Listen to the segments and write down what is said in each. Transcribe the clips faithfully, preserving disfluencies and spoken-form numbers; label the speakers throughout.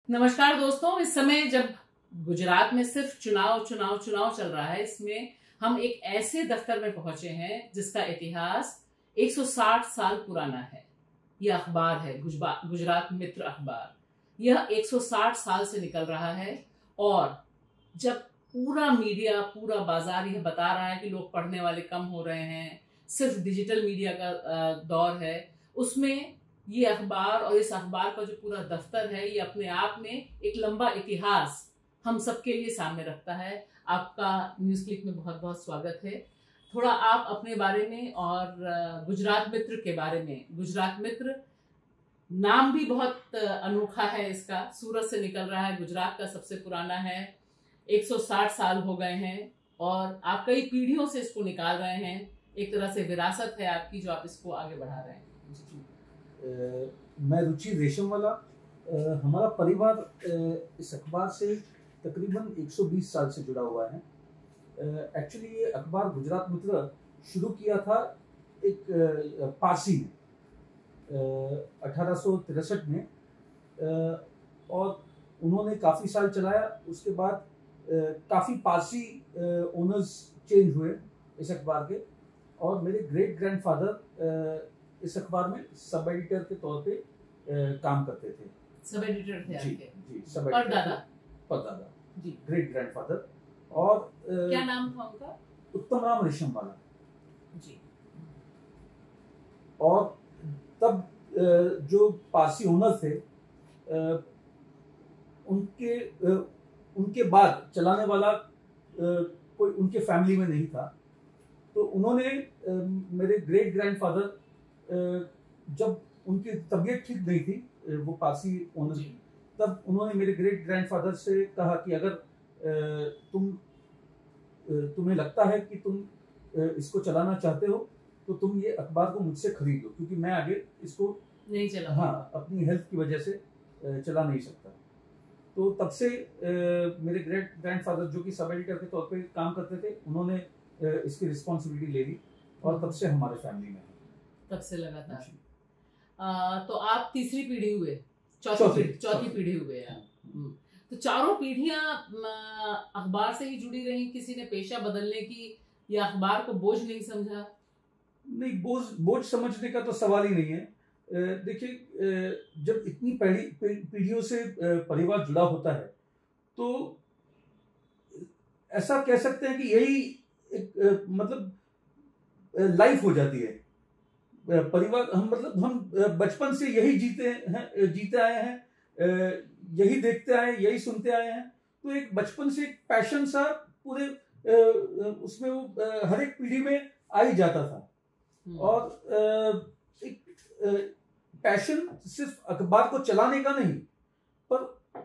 Speaker 1: नमस्कार दोस्तों, इस समय जब गुजरात में सिर्फ चुनाव चुनाव चुनाव चल रहा है, इसमें हम एक ऐसे दफ्तर में पहुंचे हैं जिसका इतिहास एक सौ साठ साल पुराना है। यह अखबार है गुजरात मित्र अखबार। यह एक सौ साठ साल से निकल रहा है और जब पूरा मीडिया, पूरा बाजार यह बता रहा है कि लोग पढ़ने वाले कम हो रहे हैं, सिर्फ डिजिटल मीडिया का दौर है, उसमें ये अखबार और इस अखबार का जो पूरा दफ्तर है, ये अपने आप में एक लंबा इतिहास हम सबके लिए सामने रखता है। आपका न्यूज़ क्लिक में बहुत बहुत स्वागत है। थोड़ा आप अपने बारे में और गुजरात मित्र के बारे में। गुजरात मित्र नाम भी बहुत अनोखा है इसका, सूरत से निकल रहा है, गुजरात का सबसे पुराना है, एक सौ साठ साल हो गए हैं और आप कई पीढ़ियों से इसको निकाल रहे हैं। एक तरह से विरासत है आपकी जो आप इसको आगे बढ़ा रहे हैं।
Speaker 2: Uh, मैं रुचि रेशमवाला। uh, हमारा परिवार uh, इस अखबार से तकरीबन एक सौ बीस साल से जुड़ा हुआ है। एक्चुअली uh, ये अखबार गुजरात मित्र शुरू किया था एक uh, पारसी ने अठारह सौ तिरसठ में, uh, और उन्होंने काफ़ी साल चलाया। उसके बाद uh, काफ़ी पारसी ओनर्स चेंज हुए इस अखबार के, और मेरे ग्रेट ग्रैंडफादर uh, इस अखबार में सब एडिटर के तौर पे ए, काम करते थे।
Speaker 1: सब एडिटर थे
Speaker 2: जी,
Speaker 1: आपके?
Speaker 2: जी, सब
Speaker 1: और दादा?
Speaker 2: परदादा
Speaker 1: जी,
Speaker 2: ग्रेट ग्रैंडफादर। और ए,
Speaker 1: क्या नाम था उनका?
Speaker 2: उत्तम राम रेशमवाला
Speaker 1: जी।
Speaker 2: और तब ए, जो पारसी ओनर थे, ए, उनके ए, उनके बाद चलाने वाला ए, कोई उनके फैमिली में नहीं था। तो उन्होंने ए, मेरे ग्रेट ग्रैंडफादर, जब उनकी तबीयत ठीक नहीं थी, वो पारसी ओनर, तब उन्होंने मेरे ग्रेट ग्रैंडफादर से कहा कि अगर तुम तुम्हें लगता है कि तुम इसको चलाना चाहते हो तो तुम ये अखबार को मुझसे खरीद लो, क्योंकि मैं आगे इसको
Speaker 1: नहीं चला,
Speaker 2: हाँ, अपनी हेल्थ की वजह से चला नहीं सकता। तो तब से मेरे ग्रेट ग्रैंडफादर, जो कि सब एडिटर के तौर पे काम करते थे, उन्होंने इसकी रिस्पॉन्सिबिलिटी ले ली और तब से हमारे फैमिली में
Speaker 1: तब से लगातार। तो आप तीसरी पीढ़ी हुए, चौथी
Speaker 2: चौथी
Speaker 1: पीढ़ी चौथी पीढ़ी हुए आप। तो चारों पीढ़ियां अखबार से ही जुड़ी रही? किसी ने पेशा बदलने की या अखबार को बोझ नहीं समझा?
Speaker 2: नहीं, बोझ बोझ समझने का तो सवाल ही नहीं है। देखिए, जब इतनी पीढ़ियों से परिवार जुड़ा होता है तो ऐसा कह सकते हैं कि यही एक मतलब लाइफ हो जाती है। परिवार, हम मतलब हम बचपन से यही जीते हैं, जीते आए हैं, यही देखते आए, यही सुनते आए हैं। तो एक बचपन से एक पैशन सा पूरे उसमें वो हर एक पीढ़ी में आ ही जाता था। और एक पैशन सिर्फ अखबार को चलाने का नहीं, पर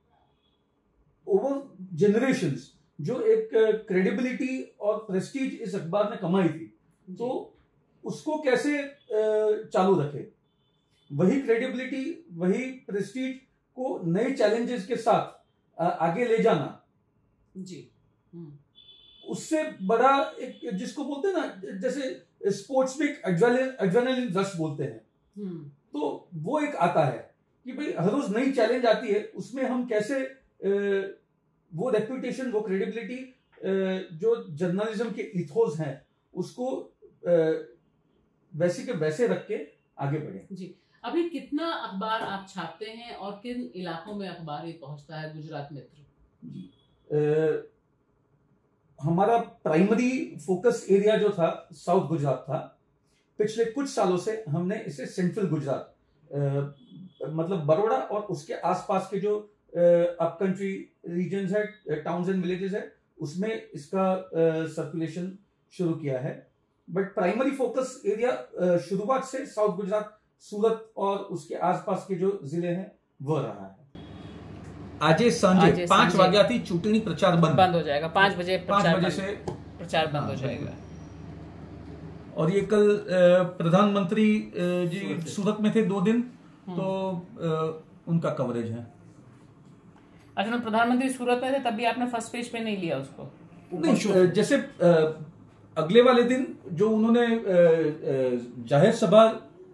Speaker 2: ओवर जनरेशंस जो एक क्रेडिबिलिटी और प्रेस्टीज इस अखबार ने कमाई थी, तो उसको कैसे चालू रखे, वही क्रेडिबिलिटी, वही प्रेस्टीज को नए चैलेंजेस के साथ आगे ले जाना
Speaker 1: जी।
Speaker 2: उससे बड़ा एक, जिसको बोलते हैं ना, जैसे स्पोर्ट्स में एड्रेनलिन रश बोलते हैं, तो वो एक आता है कि भाई हर रोज नई चैलेंज आती है, उसमें हम कैसे वो रेप्यूटेशन, वो क्रेडिबिलिटी, जो जर्नलिज्म के इथोस हैं, उसको वैसे के वैसे रख के आगे बढ़े। जी।
Speaker 1: अभी कितना अखबार आप छापते हैं और किन इलाकों में अखबार ये पहुंचता है गुजरात मित्र?
Speaker 2: जी, आ, हमारा प्राइमरी फोकस एरिया जो था साउथ गुजरात था। पिछले कुछ सालों से हमने इसे सेंट्रल गुजरात, आ, मतलब बड़ौदा और उसके आसपास के जो अप कंट्री रीजन्स है, टाउन्स एंड विलेजेस है, उसमें इसका सर्कुलेशन शुरू किया है। बट प्राइमरी फोकस एरिया शुरुआत से साउथ गुजरात, सूरत और उसके आसपास के जो जिले हैं वह रहा है।
Speaker 3: આજે સાંજે પાંચ વાગ્યાથી ચૂંટણી પ્રચાર બંધ
Speaker 1: બંધ हो जाएगा। पाँच बजे
Speaker 3: पाँच बजे से
Speaker 1: प्रचार बंद हो जाएगा।
Speaker 3: और ये कल प्रधानमंत्री जी सूरत में थे दो दिन, तो उनका कवरेज है।
Speaker 1: अच्छा, प्रधानमंत्री सूरत में थे तब भी आपने फर्स्ट पेज पे नहीं लिया उसको?
Speaker 2: नहीं, जैसे अगले वाले दिन जो उन्होंने जाहिर सभा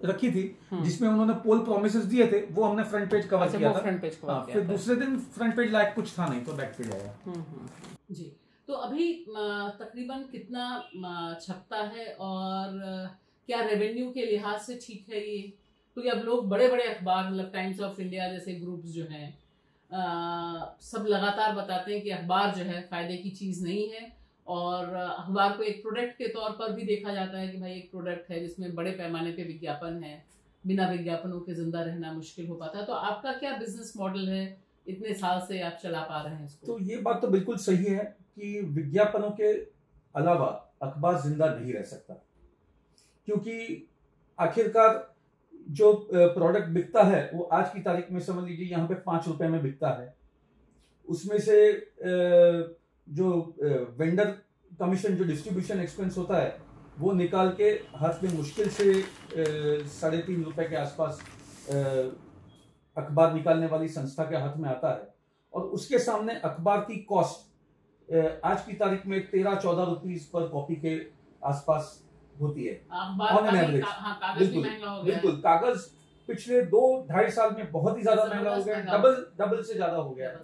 Speaker 3: रखी थी जिसमें उन्होंने पोल प्रोमिसेस दिए थे, वो हमने फ्रंट पेज कवर
Speaker 1: अच्छा,
Speaker 3: किया
Speaker 1: वो
Speaker 3: था।
Speaker 1: फ्रंट पेज कवर
Speaker 3: हाँ,
Speaker 1: किया
Speaker 3: फिर
Speaker 1: था।
Speaker 3: दूसरे दिन फ्रंट पेज लायक कुछ था नहीं तो बैक पेज आया।
Speaker 1: हम्म, हम्म, जी। तो अभी अ, तकरीबन कितना अ, छपता है और अ, क्या रेवेन्यू के लिहाज से ठीक है ये? क्योंकि अब लोग बड़े बड़े अखबार मतलब टाइम्स ऑफ इंडिया जैसे ग्रुप्स जो हैं अ, सब लगातार बताते हैं कि अखबार जो है फायदे की चीज़ नहीं है, और अ, अखबार को एक प्रोडक्ट के तौर पर भी देखा जाता है कि भाई एक प्रोडक्ट है जिसमें बड़े पैमाने पे विज्ञापन है, बिना विज्ञापनों के जिंदा रहना मुश्किल हो पाता है। तो आपका क्या बिजनेस मॉडल है, इतने साल से आप चला पा रहे हैं इसको?
Speaker 2: तो ये बात तो बिल्कुल सही है कि विज्ञापनों के अलावा अखबार जिंदा नहीं रह सकता, क्योंकि आखिरकार जो प्रोडक्ट बिकता है वो आज की तारीख में समझ लीजिए यहाँ पे पांच रुपए में बिकता है, उसमें से जो वेंडर कमीशन, जो डिस्ट्रीब्यूशन एक्सपेंस होता है, वो निकाल के हाथ में मुश्किल से साढ़े तीन रुपए के आसपास अखबार निकालने वाली संस्था के हाथ में आता है, और उसके सामने अखबार की कॉस्ट आज की तारीख में तेरह चौदह रुपीस पर कॉपी के आसपास होती है ऑन एन एवरेज। बिल्कुल बिल्कुल, कागज पिछले दो ढाई साल में बहुत ही ज्यादा महंगा हो गया, डबल डबल से ज्यादा हो गया।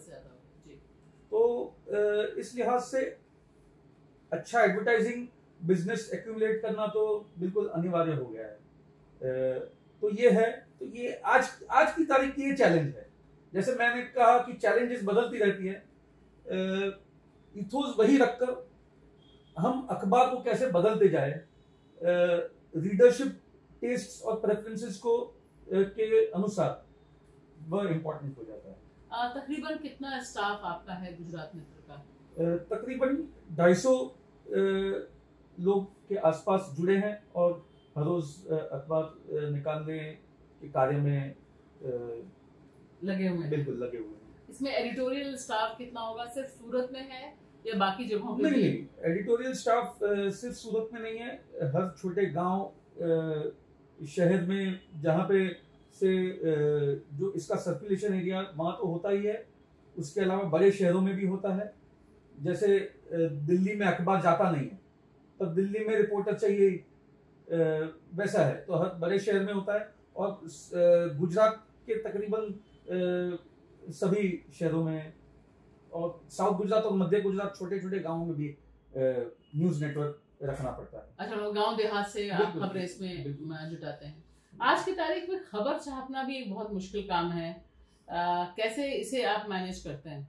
Speaker 2: तो इस लिहाज से अच्छा एडवर्टाइजिंग बिजनेस एक्यूमुलेट करना तो बिल्कुल अनिवार्य हो गया है। तो ये है, तो ये आज आज की तारीख की ये चैलेंज है। जैसे मैंने कहा कि चैलेंजेस बदलती रहती है, इथोस वही रखकर हम अखबार को कैसे बदलते जाए, रीडरशिप टेस्ट और प्रेफरेंसेस को के अनुसार वह इम्पोर्टेंट हो जाता है।
Speaker 1: तकरीबन कितना स्टाफ आपका है गुजरात मित्र का?
Speaker 2: तकरीबन ढाई सौ लोग के आसपास जुड़े हैं और हर रोज अखबार निकालने के कार्य में
Speaker 1: लगे हुए हैं।
Speaker 2: बिल्कुल लगे हुए हैं।
Speaker 1: इसमें एडिटोरियल स्टाफ कितना होगा? सिर्फ सूरत में है या बाकी जगहों पे?
Speaker 2: नहीं नहीं, एडिटोरियल स्टाफ सिर्फ सूरत में नहीं है, हर छोटे गांव शहर में जहाँ पे से जो इसका सर्कुलेशन एरिया वहाँ तो होता ही है, उसके अलावा बड़े शहरों में भी होता है। जैसे दिल्ली में अखबार जाता नहीं है, तो दिल्ली में रिपोर्टर चाहिए, वैसा है, तो हर बड़े शहर में होता है। और गुजरात के तकरीबन सभी शहरों में, और साउथ गुजरात और मध्य गुजरात छोटे छोटे गांवों में भी न्यूज नेटवर्क रखना पड़ता है।
Speaker 1: अच्छा, गांव देहात से आप खबरें इसमें जुटाते हैं। आज की तारीख में खबर छापना भी एक बहुत मुश्किल काम है, आ, कैसे इसे आप मैनेज करते हैं?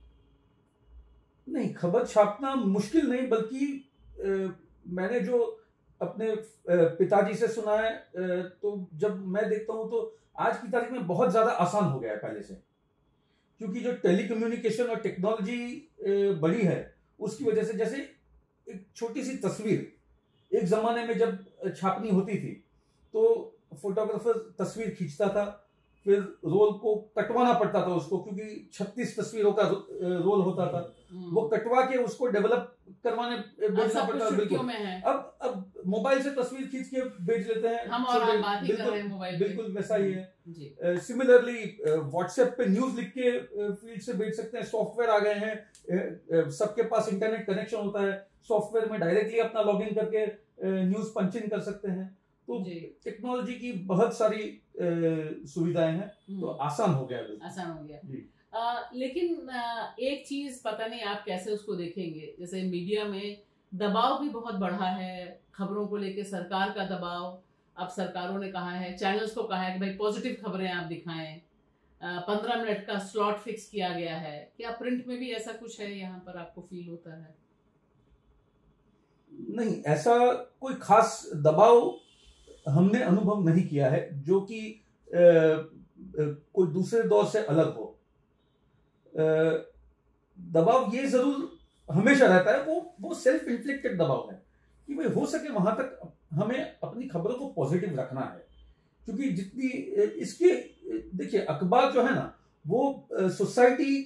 Speaker 2: नहीं, खबर छापना मुश्किल नहीं, बल्कि आ, मैंने जो अपने पिताजी से सुना है, आ, तो जब मैं देखता हूं तो आज की तारीख में बहुत ज्यादा आसान हो गया है पहले से, क्योंकि जो टेलीकम्युनिकेशन और टेक्नोलॉजी बढ़ी है उसकी वजह से, जैसे एक छोटी सी तस्वीर एक जमाने में जब छापनी होती थी तो फोटोग्राफर तस्वीर खींचता था, फिर रोल को कटवाना पड़ता था उसको, क्योंकि छत्तीस तस्वीरों का रोल होता था, वो कटवा के उसको डेवलप करवाने भेजना पड़ता था। बिल्कुल, अब अब मोबाइल से तस्वीर खींच के भेज लेते हैं
Speaker 1: हम, और आप बात ही कर रहे हैं मोबाइल पे।
Speaker 2: बिल्कुल वैसा ही है। सिमिलरली व्हाट्सएप पे न्यूज लिख के फील्ड से भेज सकते हैं, सॉफ्टवेयर आ गए हैं, सबके पास इंटरनेट कनेक्शन होता है, सॉफ्टवेयर में डायरेक्टली अपना लॉगिन करके न्यूज पंच इन कर सकते हैं। तो टेक्नोलॉजी की बहुत सारी सुविधाएं हैं, तो आसान हो गया
Speaker 1: आसान हो गया जी। आ, लेकिन आ, एक चीज पता नहीं आप कैसे उसको देखेंगे, जैसे मीडिया में दबाव भी बहुत बढ़ा है खबरों को लेके, सरकार का दबाव। अब सरकारों ने कहा है, चैनल्स को कहा है कि भाई पॉजिटिव खबरें आप दिखाएं, पंद्रह मिनट का स्लॉट फिक्स किया गया है। क्या प्रिंट में भी ऐसा कुछ है, यहाँ पर आपको फील होता है?
Speaker 2: नहीं, ऐसा कोई खास दबाव हमने अनुभव नहीं किया है जो कि कोई दूसरे दौर से अलग हो। दबाव ये जरूर हमेशा रहता है, वो वो सेल्फ इन्फ्लिक्टेड दबाव है कि भाई हो सके वहां तक हमें अपनी खबरों को पॉजिटिव रखना है, क्योंकि जितनी इसके देखिए अखबार जो है ना, वो सोसाइटी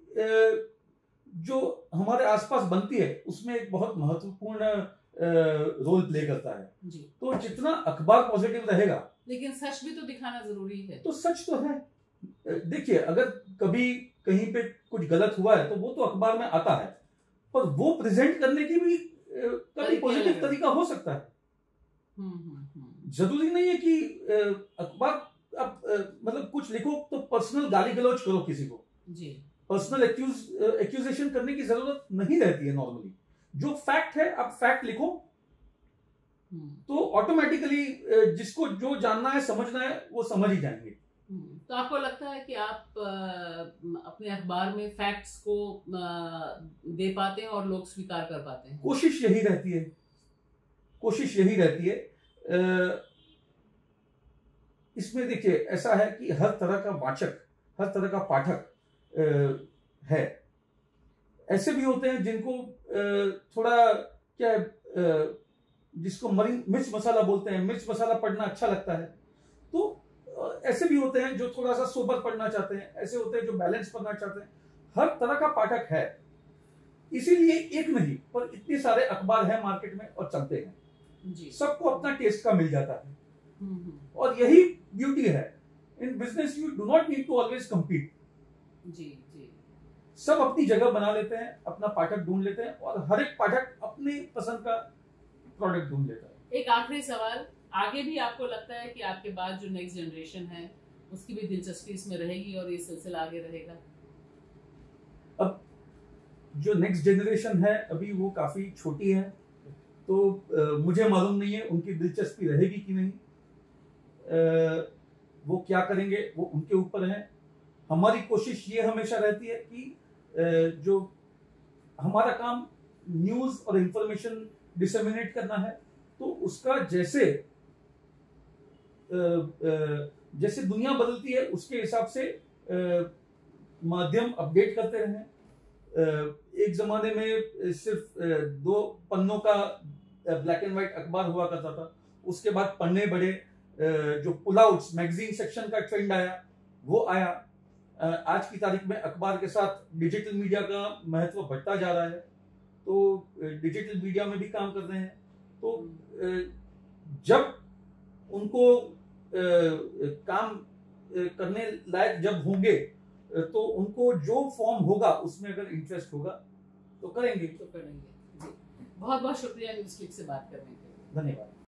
Speaker 2: जो हमारे आसपास बनती है उसमें एक बहुत महत्वपूर्ण रोल प्ले करता है जी। तो जितना अखबार पॉजिटिव रहेगा,
Speaker 1: लेकिन सच भी तो दिखाना जरूरी है।
Speaker 2: तो सच तो है, देखिए अगर कभी कहीं पे कुछ गलत हुआ है तो वो तो अखबार में आता है, पर वो प्रेजेंट करने की भी कभी पॉजिटिव तरीका हो सकता है। जरूरी नहीं है कि अखबार अब मतलब कुछ लिखो तो पर्सनल गाली गलौज करो किसी को
Speaker 1: जी,
Speaker 2: पर्सनल एक्यूज एक्यूजेशन करने की जरूरत नहीं रहती है। नॉर्मली जो फैक्ट है आप फैक्ट लिखो तो ऑटोमेटिकली जिसको जो जानना है समझना है वो समझ ही जाएंगे।
Speaker 1: तो आपको लगता है कि आप अपने अखबार में फैक्ट्स को दे पाते हैं और लोग स्वीकार कर पाते हैं?
Speaker 2: कोशिश यही रहती है, कोशिश यही रहती है। इसमें देखिए ऐसा है कि हर तरह का वाचक, हर तरह का पाठक है। ऐसे भी होते हैं जिनको थोड़ा क्या जिसको मरी मिर्च मसाला बोलते हैं, मिर्च मसाला पढ़ना अच्छा लगता है। तो ऐसे भी होते हैं जो थोड़ा सा सोबर पढ़ना चाहते हैं, ऐसे होते हैं जो बैलेंस पढ़ना चाहते हैं। हर तरह का पाठक है, इसीलिए एक नहीं पर इतने सारे अखबार हैं मार्केट में और चलते हैं जी। सबको अपना टेस्ट का मिल जाता है और यही ब्यूटी है। In business you do not need to always compete
Speaker 1: जी जी।
Speaker 2: सब अपनी जगह बना लेते हैं, अपना पाठक ढूंढ लेते हैं और हर एक पाठक अपनी पसंद का प्रोडक्ट ढूंढ लेता है।
Speaker 1: एक आखिरी सवाल, आगे भी आपको लगता है कि आपके बाद जो नेक्स्ट जनरेशन है उसकी भी दिलचस्पी इसमें रहेगी और ये सिलसिला आगे रहेगा?
Speaker 2: अब जो नेक्स्ट जनरेशन है अभी वो काफी छोटी है, तो आ, मुझे मालूम नहीं है उनकी दिलचस्पी रहेगी कि नहीं। आ, वो क्या करेंगे वो उनके ऊपर है। हमारी कोशिश ये हमेशा रहती है कि आ, जो हमारा काम न्यूज और इंफॉर्मेशन डिसेमिनेट करना है, तो उसका जैसे जैसे दुनिया बदलती है उसके हिसाब से माध्यम अपडेट करते रहें। एक जमाने में सिर्फ दो पन्नों का ब्लैक एंड व्हाइट अखबार हुआ करता था, उसके बाद पन्ने बड़े, जो पुल आउट्स मैगजीन सेक्शन का ट्रेंड आया वो आया। आज की तारीख में अखबार के साथ डिजिटल मीडिया का महत्व बढ़ता जा रहा है, तो डिजिटल मीडिया में भी काम कर रहे हैं। तो जब उनको काम करने लायक जब होंगे तो उनको जो फॉर्म होगा उसमें अगर इंटरेस्ट होगा तो करेंगे
Speaker 1: तो करेंगे। बहुत बहुत शुक्रिया न्यूज़ क्लिक से बात करने के लिए।
Speaker 2: धन्यवाद।